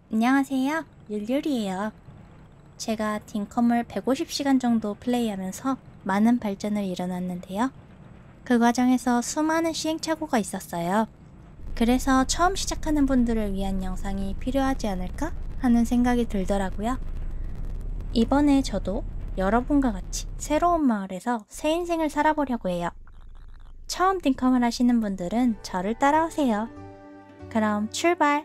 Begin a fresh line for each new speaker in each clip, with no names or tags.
안녕하세요. 율율이에요. 제가 딩컴을 150시간 정도 플레이하면서 많은 발전을 이뤄놨는데요. 그 과정에서 수많은 시행착오가 있었어요. 그래서 처음 시작하는 분들을 위한 영상이 필요하지 않을까 하는 생각이 들더라고요. 이번에 저도 여러분과 같이 새로운 마을에서 새 인생을 살아보려고 해요. 처음 딩컴을 하시는 분들은 저를 따라오세요. 그럼 출발!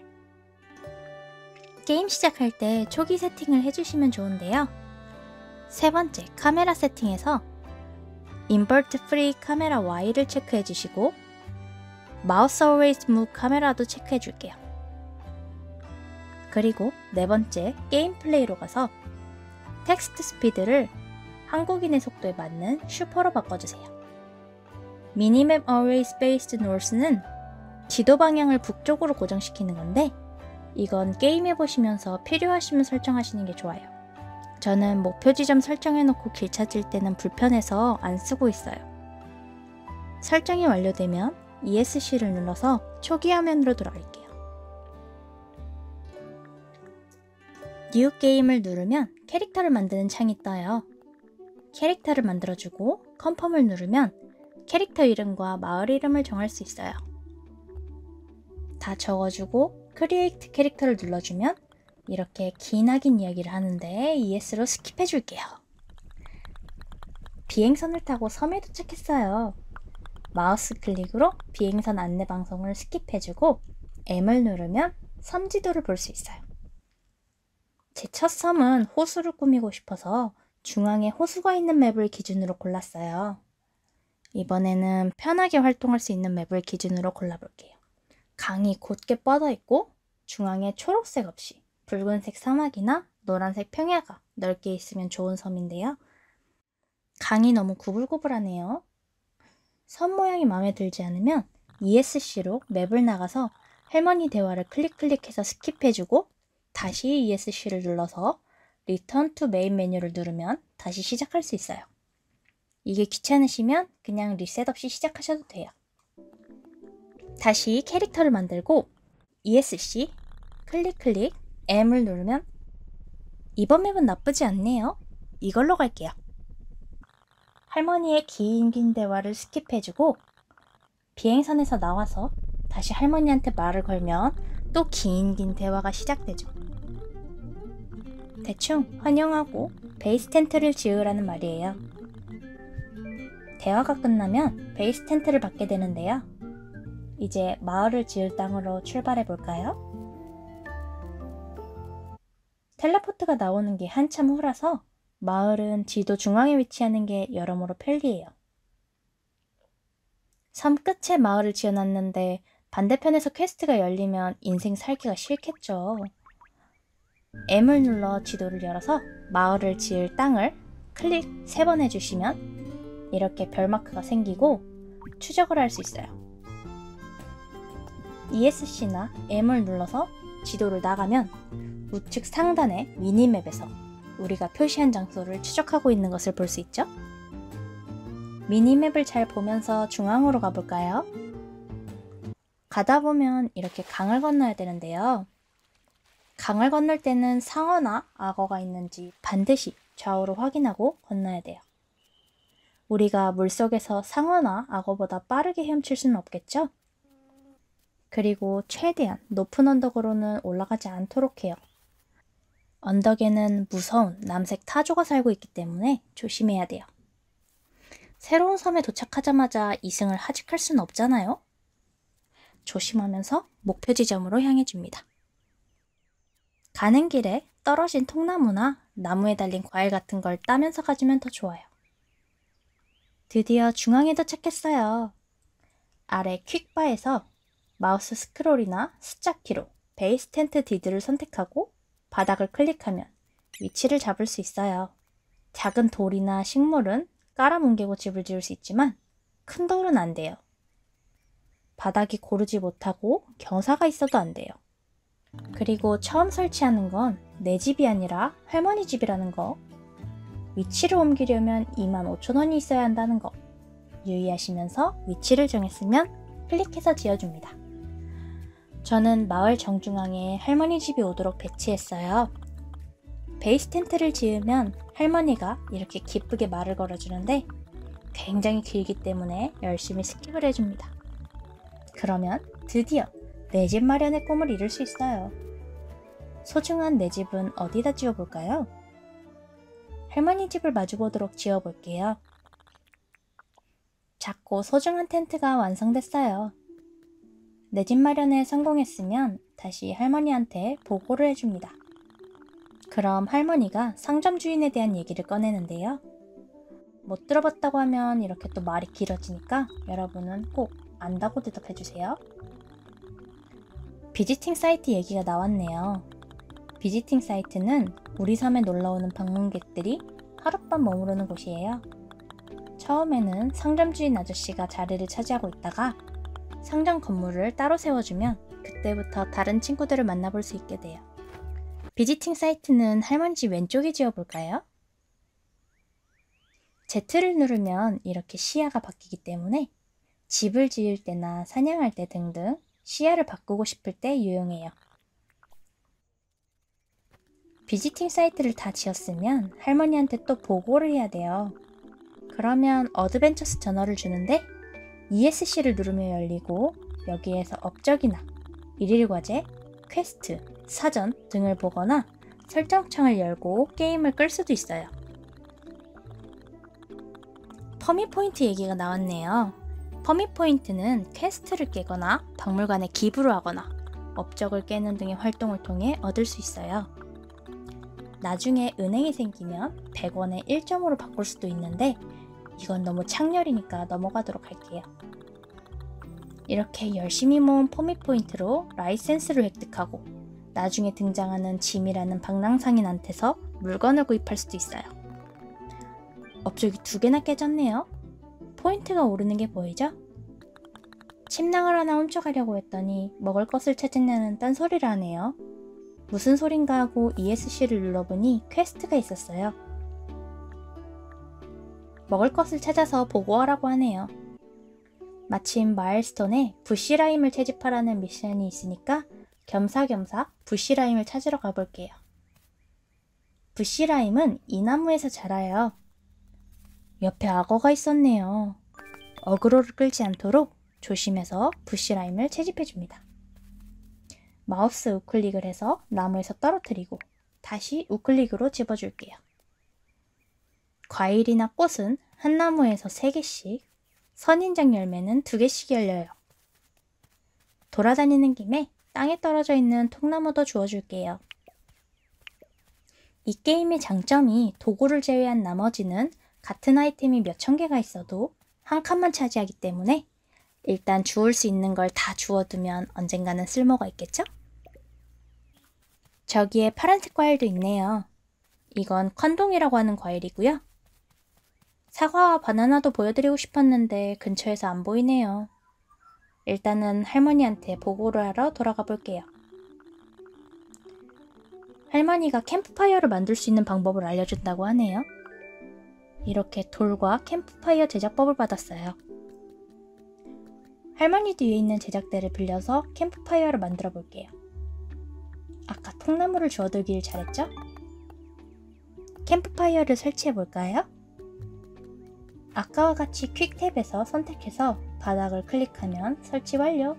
게임 시작할 때 초기 세팅을 해주시면 좋은데요. 세 번째, 카메라 세팅에서 인버트 프리 카메라 Y를 체크해 주시고 마우스 always move 카메라도 체크해 줄게요. 그리고 네 번째, 게임 플레이로 가서 텍스트 스피드를 한국인의 속도에 맞는 슈퍼로 바꿔주세요. 미니맵 always based north는 지도 방향을 북쪽으로 고정시키는 건데 이건 게임해보시면서 필요하시면 설정하시는 게 좋아요. 저는 목표 지점 설정해놓고 길 찾을 때는 불편해서 안 쓰고 있어요. 설정이 완료되면 ESC를 눌러서 초기 화면으로 돌아갈게요. 뉴 게임을 누르면 캐릭터를 만드는 창이 떠요. 캐릭터를 만들어주고 컨펌을 누르면 캐릭터 이름과 마을 이름을 정할 수 있어요. 다 적어주고 크리에이트 캐릭터를 눌러주면 이렇게 기나긴 이야기를 하는데 ES로 스킵해 줄게요. 비행선을 타고 섬에 도착했어요. 마우스 클릭으로 비행선 안내 방송을 스킵해주고 M을 누르면 섬 지도를 볼 수 있어요. 제 첫 섬은 호수를 꾸미고 싶어서 중앙에 호수가 있는 맵을 기준으로 골랐어요. 이번에는 편하게 활동할 수 있는 맵을 기준으로 골라볼게요. 강이 곧게 뻗어있고 중앙에 초록색 없이 붉은색 사막이나 노란색 평야가 넓게 있으면 좋은 섬인데요. 강이 너무 구불구불하네요. 섬 모양이 마음에 들지 않으면 ESC로 맵을 나가서 할머니 대화를 클릭해서 스킵해주고 다시 ESC를 눌러서 Return to Main 메뉴를 누르면 다시 시작할 수 있어요. 이게 귀찮으시면 그냥 리셋 없이 시작하셔도 돼요. 다시 캐릭터를 만들고 ESC, 클릭, M을 누르면 이번 맵은 나쁘지 않네요. 이걸로 갈게요. 할머니의 긴 대화를 스킵해주고 비행선에서 나와서 다시 할머니한테 말을 걸면 또 긴 대화가 시작되죠. 대충 환영하고 베이스 텐트를 지으라는 말이에요. 대화가 끝나면 베이스 텐트를 받게 되는데요. 이제 마을을 지을 땅으로 출발해 볼까요? 텔레포트가 나오는 게 한참 후라서 마을은 지도 중앙에 위치하는 게 여러모로 편리해요. 섬 끝에 마을을 지어놨는데 반대편에서 퀘스트가 열리면 인생 살기가 싫겠죠. M을 눌러 지도를 열어서 마을을 지을 땅을 클릭 3번 해주시면 이렇게 별마크가 생기고 추적을 할 수 있어요. ESC나 M을 눌러서 지도를 나가면 우측 상단의 미니맵에서 우리가 표시한 장소를 추적하고 있는 것을 볼 수 있죠? 미니맵을 잘 보면서 중앙으로 가볼까요? 가다 보면 이렇게 강을 건너야 되는데요. 강을 건널 때는 상어나 악어가 있는지 반드시 좌우로 확인하고 건너야 돼요. 우리가 물속에서 상어나 악어보다 빠르게 헤엄칠 수는 없겠죠? 그리고 최대한 높은 언덕으로는 올라가지 않도록 해요. 언덕에는 무서운 남색 타조가 살고 있기 때문에 조심해야 돼요. 새로운 섬에 도착하자마자 이승을 하직할 수는 없잖아요. 조심하면서 목표 지점으로 향해 줍니다. 가는 길에 떨어진 통나무나 나무에 달린 과일 같은 걸 따면서 가주면 더 좋아요. 드디어 중앙에 도착했어요. 아래 퀵바에서 마우스 스크롤이나 숫자키로 베이스 텐트 디드를 선택하고 바닥을 클릭하면 위치를 잡을 수 있어요. 작은 돌이나 식물은 깔아뭉개고 집을 지을 수 있지만 큰 돌은 안 돼요. 바닥이 고르지 못하고 경사가 있어도 안 돼요. 그리고 처음 설치하는 건 내 집이 아니라 할머니 집이라는 거. 위치를 옮기려면 25,000원이 있어야 한다는 거. 유의하시면서 위치를 정했으면 클릭해서 지어줍니다. 저는 마을 정중앙에 할머니 집이 오도록 배치했어요. 베이스 텐트를 지으면 할머니가 이렇게 기쁘게 말을 걸어주는데 굉장히 길기 때문에 열심히 스킵을 해줍니다. 그러면 드디어 내 집 마련의 꿈을 이룰 수 있어요. 소중한 내 집은 어디다 지어볼까요? 할머니 집을 마주보도록 지어볼게요. 작고 소중한 텐트가 완성됐어요. 내 집 마련에 성공했으면 다시 할머니한테 보고를 해줍니다. 그럼 할머니가 상점 주인에 대한 얘기를 꺼내는데요. 못 들어봤다고 하면 이렇게 또 말이 길어지니까 여러분은 꼭 안다고 대답해주세요. 비지팅 사이트 얘기가 나왔네요. 비지팅 사이트는 우리 섬에 놀러오는 방문객들이 하룻밤 머무르는 곳이에요. 처음에는 상점 주인 아저씨가 자리를 차지하고 있다가 상점 건물을 따로 세워주면 그때부터 다른 친구들을 만나볼 수 있게 돼요. 비지팅 사이트는 할머니 집 왼쪽에 지어볼까요? Z를 누르면 이렇게 시야가 바뀌기 때문에 집을 지을 때나 사냥할 때 등등 시야를 바꾸고 싶을 때 유용해요. 비지팅 사이트를 다 지었으면 할머니한테 또 보고를 해야 돼요. 그러면 어드벤처스 저널을 주는데 ESC를 누르면 열리고 여기에서 업적이나 일일 과제, 퀘스트, 사전 등을 보거나 설정창을 열고 게임을 끌 수도 있어요. 퍼미 포인트 얘기가 나왔네요. 퍼미 포인트는 퀘스트를 깨거나 박물관에 기부를 하거나 업적을 깨는 등의 활동을 통해 얻을 수 있어요. 나중에 은행이 생기면 100원에 1점으로 바꿀 수도 있는데 이건 너무 창렬이니까 넘어가도록 할게요. 이렇게 열심히 모은 퍼미 포인트로 라이센스를 획득하고 나중에 등장하는 짐이라는 방랑상인한테서 물건을 구입할 수도 있어요. 업적이 2개나 깨졌네요. 포인트가 오르는 게 보이죠? 침낭을 하나 훔쳐가려고 했더니 먹을 것을 찾았냐는 딴소리를 하네요. 무슨 소린가 하고 ESC를 눌러보니 퀘스트가 있었어요. 먹을 것을 찾아서 보고하라고 하네요. 마침 마일스톤에 부시라임을 채집하라는 미션이 있으니까 겸사겸사 부시라임을 찾으러 가볼게요. 부시라임은 이 나무에서 자라요. 옆에 악어가 있었네요. 어그로를 끌지 않도록 조심해서 부시라임을 채집해줍니다. 마우스 우클릭을 해서 나무에서 떨어뜨리고 다시 우클릭으로 집어줄게요. 과일이나 꽃은 한 나무에서 3개씩, 선인장 열매는 2개씩 열려요. 돌아다니는 김에 땅에 떨어져 있는 통나무도 주워줄게요. 이 게임의 장점이 도구를 제외한 나머지는 같은 아이템이 몇천 개가 있어도 한 칸만 차지하기 때문에 일단 주울 수 있는 걸 다 주워두면 언젠가는 쓸모가 있겠죠? 저기에 파란색 과일도 있네요. 이건 컨동이라고 하는 과일이고요. 사과와 바나나도 보여드리고 싶었는데 근처에서 안 보이네요. 일단은 할머니한테 보고를 하러 돌아가 볼게요. 할머니가 캠프파이어를 만들 수 있는 방법을 알려준다고 하네요. 이렇게 돌과 캠프파이어 제작법을 받았어요. 할머니 뒤에 있는 제작대를 빌려서 캠프파이어를 만들어 볼게요. 아까 통나무를 주워들기를 잘했죠? 캠프파이어를 설치해 볼까요? 아까와 같이 퀵탭에서 선택해서 바닥을 클릭하면 설치 완료.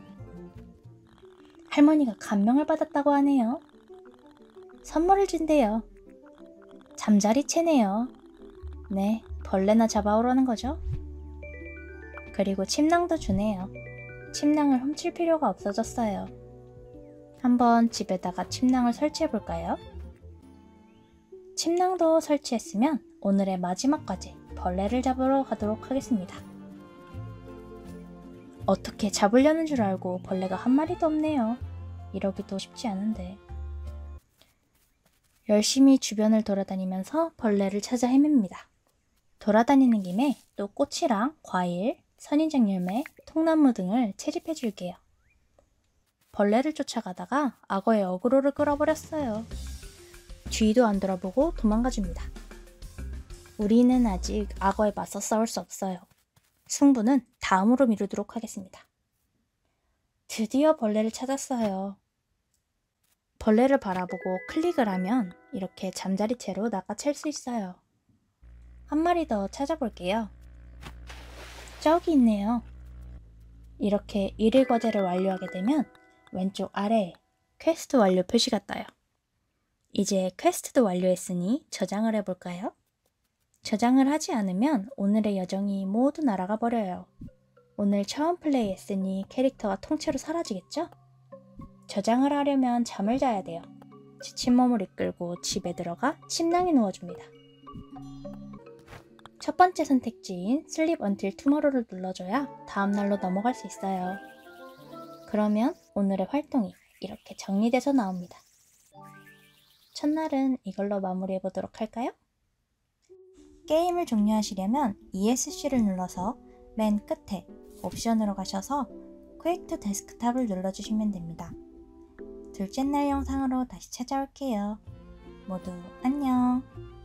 할머니가 감명을 받았다고 하네요. 선물을 준대요. 잠자리채네요. 네, 벌레나 잡아오라는 거죠. 그리고 침낭도 주네요. 침낭을 훔칠 필요가 없어졌어요. 한번 집에다가 침낭을 설치해 볼까요? 침낭도 설치했으면 오늘의 마지막 과제, 벌레를 잡으러 가도록 하겠습니다. 어떻게 잡으려는 줄 알고 벌레가 한 마리도 없네요. 이러기도 쉽지 않은데. 열심히 주변을 돌아다니면서 벌레를 찾아 헤맵니다. 돌아다니는 김에 또 꽃이랑 과일, 선인장 열매, 통나무 등을 채집해 줄게요. 벌레를 쫓아가다가 악어의 어그로를 끌어버렸어요. 뒤도 안 돌아보고 도망가 줍니다. 우리는 아직 악어에 맞서 싸울 수 없어요. 승부는 다음으로 미루도록 하겠습니다. 드디어 벌레를 찾았어요. 벌레를 바라보고 클릭을 하면 이렇게 잠자리 채로 낚아챌 수 있어요. 한 마리 더 찾아볼게요. 저기 있네요. 이렇게 일일 과제를 완료하게 되면 왼쪽 아래에 퀘스트 완료 표시가 떠요. 이제 퀘스트도 완료했으니 저장을 해볼까요? 저장을 하지 않으면 오늘의 여정이 모두 날아가 버려요. 오늘 처음 플레이했으니 캐릭터가 통째로 사라지겠죠? 저장을 하려면 잠을 자야 돼요. 지친 몸을 이끌고 집에 들어가 침낭에 누워줍니다. 첫 번째 선택지인 Sleep Until Tomorrow를 눌러줘야 다음날로 넘어갈 수 있어요. 그러면 오늘의 활동이 이렇게 정리돼서 나옵니다. 첫날은 이걸로 마무리해보도록 할까요? 게임을 종료하시려면 ESC를 눌러서 맨 끝에 옵션으로 가셔서 Quick to Desktop을 눌러주시면 됩니다. 둘째 날 영상으로 다시 찾아올게요. 모두 안녕!